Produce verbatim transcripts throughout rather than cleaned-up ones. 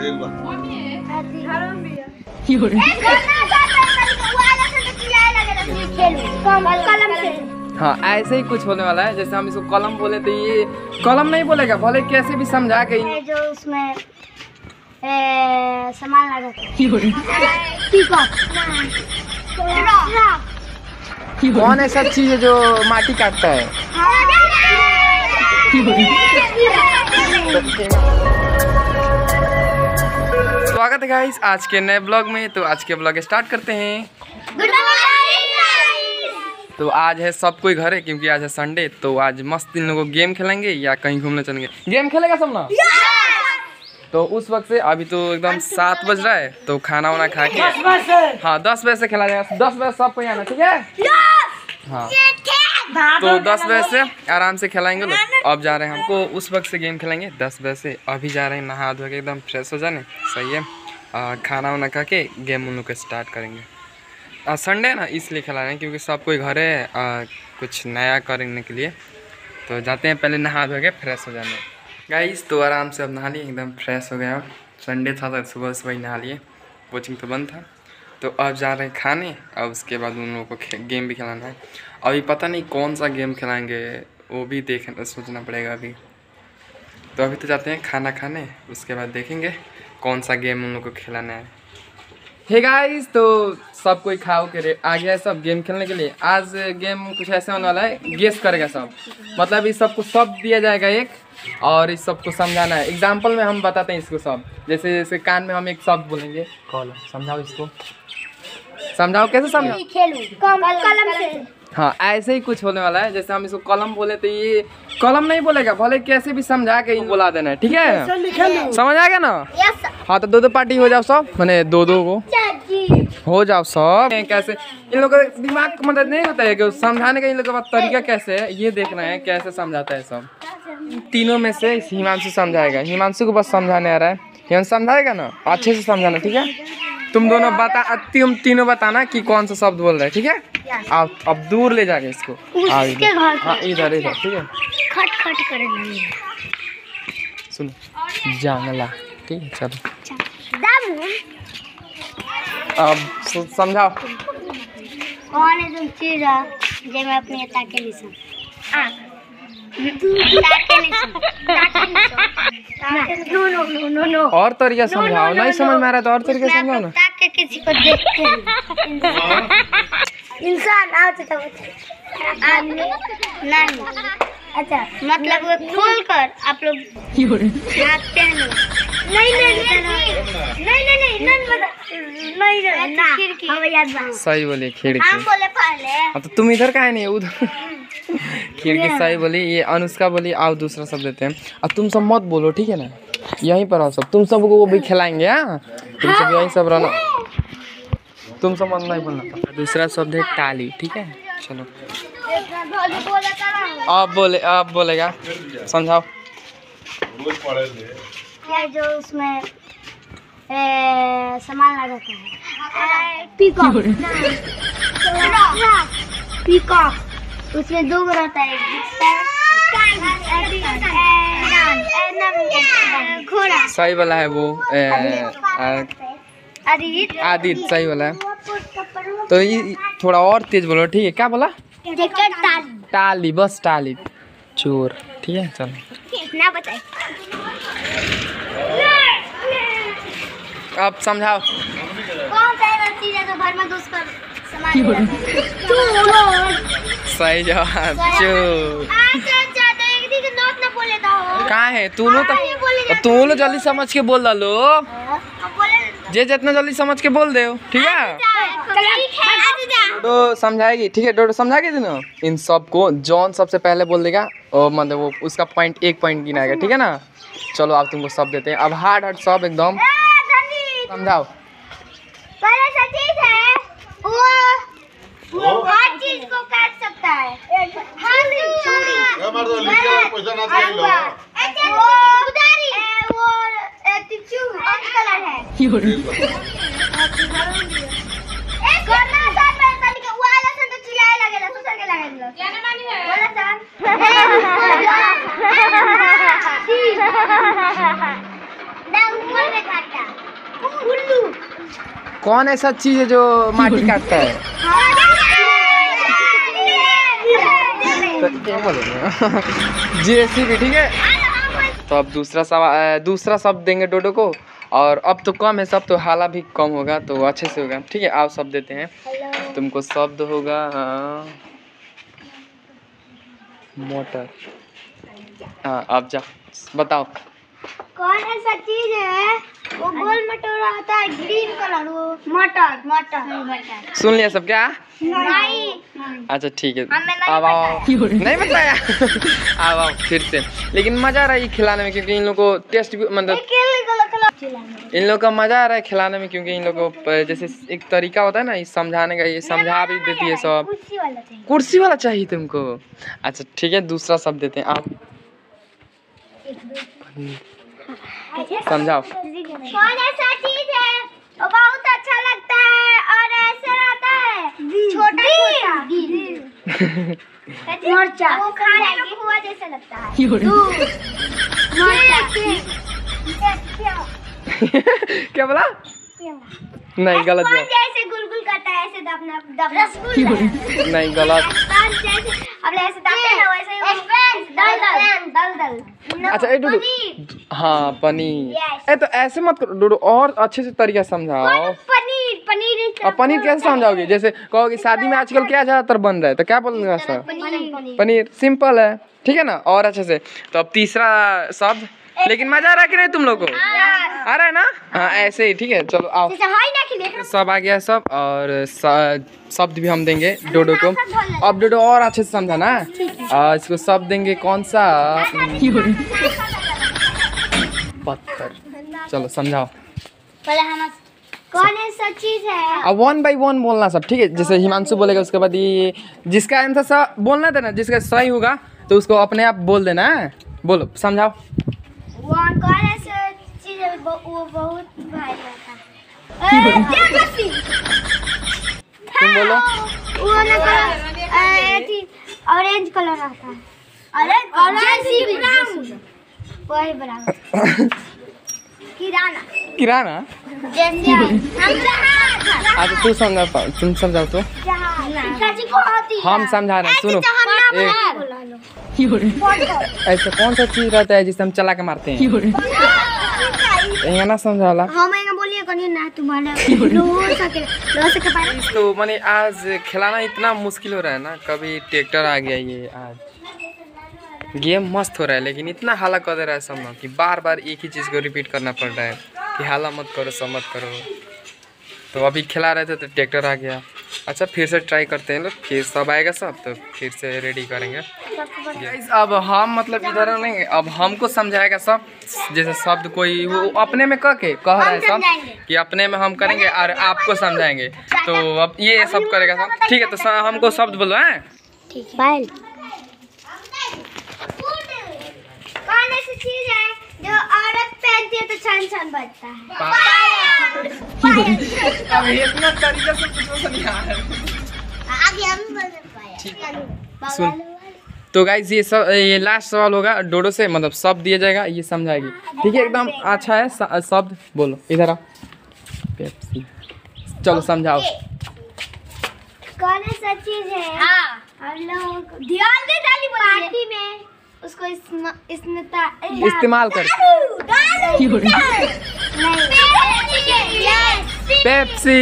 एक बार हाँ ऐसे ही कुछ होने वाला है। जैसे हम इसको कलम बोले तो ये कलम नहीं बोलेगा, भले कैसे भी समझा के जो उसमें सामान लगा कौन ऐसा चीज है जो माटी काटता है? स्वागत है गाइस आज के नए ब्लॉग में। तो आज के ब्लॉग स्टार्ट करते हैं। तो आज है सब कोई घर है क्योंकि आज है संडे। तो आज मस्त इन लोगों गेम खेलेंगे या कहीं घूमने चलेंगे। गेम खेलेगा सब ना? तो उस वक्त से अभी तो एकदम सात बज रहा है तो खाना वाना खा के हाँ दस बजे से खेला जाएगा। दस बजे सब कोई आना, ठीक है? हाँ तो दस बजे से आराम से खिलाएंगे लोग। अब जा रहे हैं हमको उस वक्त से गेम खेलेंगे दस बजे से। अभी जा रहे हैं नहा धो के एकदम फ्रेश हो जाने। सही है। आ, खाना वाना खा के गेम उन लोग को स्टार्ट करेंगे। संडे ना इसलिए खिला रहे हैं क्योंकि सब कोई घर है आ, कुछ नया करने के लिए। तो जाते हैं पहले नहा धो के फ्रेश हो जाने। गाइस तो आराम से अब नहा लिए, एकदम फ्रेश हो गया। संडे था तो सुबह सुबह ही नहा लिए, कोचिंग तो बंद था। तो अब जा रहे हैं खाने और उसके बाद उन लोगों को गेम भी खिलाना है। अभी पता नहीं कौन सा गेम खिलाएंगे वो भी देखना सोचना पड़ेगा अभी। तो अभी तो जाते हैं खाना खाने, उसके बाद देखेंगे कौन सा गेम उन लोगों को खिलाना है। हे गाइस तो सब कोई खाओ के आ गया है सब गेम खेलने के लिए। आज गेम कुछ ऐसे होने वाला है, गेस करेगा सब। मतलब इस सबको सब दिया जाएगा एक और इस सबको समझाना है। एग्जाम्पल में हम बताते हैं इसको सब। जैसे जैसे कान में हम एक शब्द बोलेंगे, कॉल समझाओ इसको, समझाओ कैसे समझाओ? कलम से। हाँ ऐसे ही कुछ होने वाला है। जैसे हम इसको कलम बोले तो ये कलम नहीं बोलेगा, भले कैसे भी समझा के बोला देना है, ठीक है? समझ आ गया ना? हाँ तो दो दो पार्टी हो जाओ सब, मैंने दो दो को हो जाओ सब। कैसे इन लोगों का दिमाग का मदद नहीं होता है कि समझाने का इन लोगों का तरीका कैसे है ये देखना है, कैसे समझाता है सब। तीनों में से हिमांशु समझाएगा। हिमांशु को बस समझाने आ रहा है, हिमांशु समझाएगा ना, अच्छे से समझाना, ठीक है? तुम दोनों बता, तुम तीनों बताना कि कौन सा शब्द बोल रहे हैं, ठीक है? आप अब दूर ले जाके इसको हाँ इधर इधर, ठीक है? खट खट करे सुनो जंगला, ठीक है? चलो अब समझाओ। कौन है तुम चीज जो मैं अपने ताके नहीं सुन आँख no no no no no और तरीका समझाओ। नहीं समझ में आ रहा तो और तरीका समझाओ ना। ताके किसी को देखते हैं इंसान आते तो नहीं। अच्छा मतलब वो खोल कर आप लोग भागते हैं। नहीं नहीं नहीं नहीं नहीं नहीं नहीं खिड़की सही बोली, खिड़की। हम बोले पहले। अब तो तुम इधर का है नहीं उधर खिड़की सही बोली। ये अनुष्का बोली आओ दूसरा शब्द देते हैं। अब तुम सब मत बोलो, ठीक है ना? यहीं पर आओ सब, तुम सबको वो भी खिलाएंगे। हाँ तुम सब यहीं सब रहना, तुम सब मत नहीं बोलना। दूसरा शब्द है टाली, ठीक है? चलो आप बोले, आप बोलेगा, समझाओ। क्या जो उसमें सामान लगाता है? पीकॉक। पीकॉक उसमें दो रहता है, घोड़ा। सही वाला है वो आदित्य, सही वाला है। तो ये थोड़ा और तेज बोलो, ठीक है? क्या बोला? टाली, बस टाली, चोर, ठीक है? चलो ना बताए। अब समझाओ। कौन सा चीज है जो घर में घुस कर सामान सही जवाब, चोर। कहाँ है तू लोग? तू लोग जल्दी समझ के बोल डालो, जे जितना जल्दी समझ के बोल दे, ठीक है? डोडो समझाएगी, ठीक है? डोडो समझाएगी ना इन सबको। जॉन सबसे पहले बोल देगा और मतलब वो उसका पॉइंट एक पॉइंट गिनाएगा, ठीक है ना? चलो आप तुमको सब देते हैं। अब हार्ड हार्ड सब एकदम समझाओ। पहले चीज है वो वो हर चीज को काट सकता है। हर छुरी पैसा ना दे लो। वो उधारी वो टिचू ऑरेंज कलर है। एक करना साथ में तनी के वाला सन तो चिल्लाए लगेला दूसर के लगेला। क्या ना मानी है? बोला सन ना ऊपर में है काटता? उल्लू। कौन ऐसा चीज है जो माटी काटता है? तो क्या बोलेंगे? जेसीबी, ठीक है। तो अब दूसरा सवाल, दूसरा शब्द देंगे डोडो को, और अब तो कम है सब, तो हाला भी कम होगा तो अच्छे से होगा, ठीक है। आप शब्द देते हैं, तुमको शब्द होगा मोटर। हाँ, अब जा बताओ। कौन ऐसा चीज है वो गोल मटोरा होता है, ग्रीन कलर, वो मटर मटर सुन लिया सब क्या? नहीं। अच्छा ठीक है, हमें नहीं अब आओ। नहीं बताया। अब आओ फिर से, लेकिन मजा आ रहा है खिलाने में, क्योंकि इन लोग को टेस्ट भी मतलब इन लोग का मजा आ रहा है खिलाने में, क्योंकि इन लोग को जैसे एक तरीका होता है ना ये समझाने का, ये समझा भी देती है सब। कुर्सी वाला चाहिए तुमको? अच्छा ठीक है, दूसरा शब्द देते हैं आप, समझाओ। कौन ऐसा चीज है वो बहुत अच्छा लगता है और ऐसे रहता है, छोटा छोटा मिर्चा, वो खाने में खोआ जैसा लगता है। क्या बोला? नहीं गलत कौन जवाब। जैसे गुलगुल करता है, ऐसे दबना दबना रसगुल्ला। नहीं गलत। जैसे अब ऐसे दबते हैं ना, वैसे दल दल दल दल। अच्छा ए डोडो, हाँ पनीर। ए तो ऐसे मत करो डोडो, और अच्छे से तरीका समझाओ। पनीर पनीर अब पनीर कैसे समझाओगे? जैसे कहोगे शादी में आजकल क्या ज्यादातर बन रहा है, तो क्या बोलेंगे सर? पनीर। सिंपल है, ठीक है ना, और अच्छे से। तो अब तीसरा शब्द, लेकिन मजा आ रहा है कि नहीं तुम लोग को? आ रहा है ना? हाँ ऐसे ही, ठीक है। चलो आओ, सब आ गया सब, और शब्द भी हम देंगे डोडो को। अब डोडो और अच्छे से समझाना है। इसको शब्द देंगे कौन सा? पत्थर। चलो समझाओ। कौन ऐसा चीज है? अब वन बाई वन बोलना सब, ठीक है। जैसे हिमांशु बोलेगा, उसके बाद ये जिसका आंसर सा बोलना था ना, जिसका सही होगा तो उसको अपने आप बोल देना है। बोलो समझाओ। वन कौन ऐसा चीज है वो बहुत भारी रहता है? तुम बोलो। वो ना ऑरेंज कलर रहता है। ऑरेंज वही बराबर। किराना। किराना। जैसे हम जहाज। अच्छा तू समझा, तुम समझाओ तो। हम समझा रहे हैं, सुनो। ऐसा कौन सा चीज रहता है जिसे हम चला के मारते हैं? ये ना समझाला। हम ये बोलिए कौन ना तुम्हारे लो सके लो सके पाए। तो माने आज खिलाना इतना मुश्किल हो रहा है ना, कभी ट्रैक्टर आ गया, ये आज गेम मस्त हो रहा है, लेकिन इतना हाला कर दे रहा है सब ना कि बार बार एक ही चीज़ को रिपीट करना पड़ रहा है कि हाला मत करो, सब मत करो। तो अभी खिला रहे थे तो ट्रैक्टर आ गया। अच्छा फिर से ट्राई करते हैं लोग, फिर सब आएगा सब तो फिर से रेडी करेंगे। गाइस अब हम मतलब इधर नहीं, अब हमको समझाएगा सब। जैसे शब्द कोई वो अपने में कह के कह रहा है सब कि अपने में हम करेंगे और आपको समझाएंगे। तो अब ये सब करेगा सब, ठीक है। तो हमको शब्द बोलो हैं। बैल। कौन ऐसी चीज है जो औरत पहनती है तो छन छन बजता है? अब इतना तरीका से कुछ नहीं आ रहा है। आगे हम पाया। सुन तो गाइस ये सब, ये लास्ट सवाल होगा डोडो से, मतलब शब्द दिया जाएगा, ये समझाएगी, ठीक है। एकदम अच्छा है शब्द बोलो। इधर आओ। पेप्सी। चलो समझाओ। कौन ऐसा चीज है हम लोग ध्यान दे डाली पार्टी में उसको इसमें इस्तेमाल कर पेप्सी।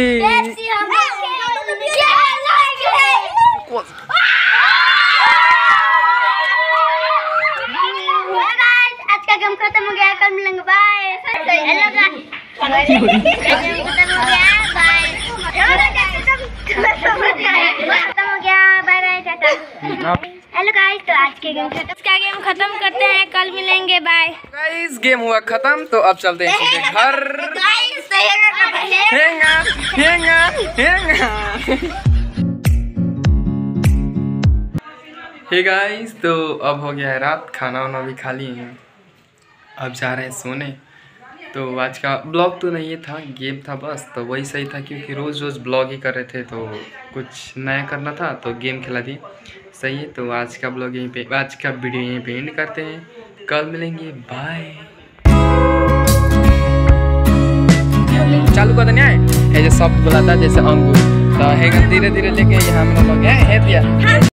आज का गेम खत्म हो गया, कल मिलेंगे, बाय। हेलो गाइस, गेम खत्म हो गया, बाय। खत्म हो गया, बाय बाय, टाटा। हेलो गाइस, तो आज के गेम खत्म का गेम खत्म करते हैं, कल मिलेंगे, बाय। गाइस गेम हुआ खत्म, तो अब चलते हैं सीधे घर। गाइस हेंगा हेंगा हेंगा। हे गाइस, तो अब हो गया है रात, खाना वाना भी खा लिए हैं, अब जा रहे हैं सोने। तो आज का ब्लॉग तो नहीं था, गेम था बस, तो वही सही था क्योंकि रोज़ रोज़ ब्लॉग ही कर रहे थे, तो कुछ नया करना था तो गेम खिला दिए, सही है। तो आज का ब्लॉग यहीं पे, आज का वीडियो यहीं पे एंड करते हैं, कल मिलेंगे, बाय। कहते नहीं है जो शब्द बोला था जैसे अंगूर तो है धीरे धीरे लेके यहाँ हम लोग है, है दिया